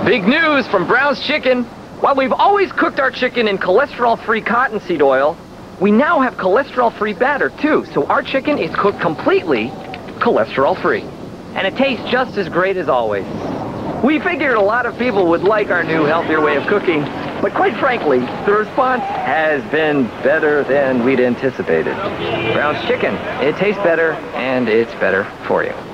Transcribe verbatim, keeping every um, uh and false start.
Big news from Brown's Chicken. While we've always cooked our chicken in cholesterol-free cottonseed oil, we now have cholesterol-free batter too, so our chicken is cooked completely cholesterol-free. And it tastes just as great as always. We figured a lot of people would like our new, healthier way of cooking, but quite frankly, the response has been better than we'd anticipated. Brown's Chicken, it tastes better, and it's better for you.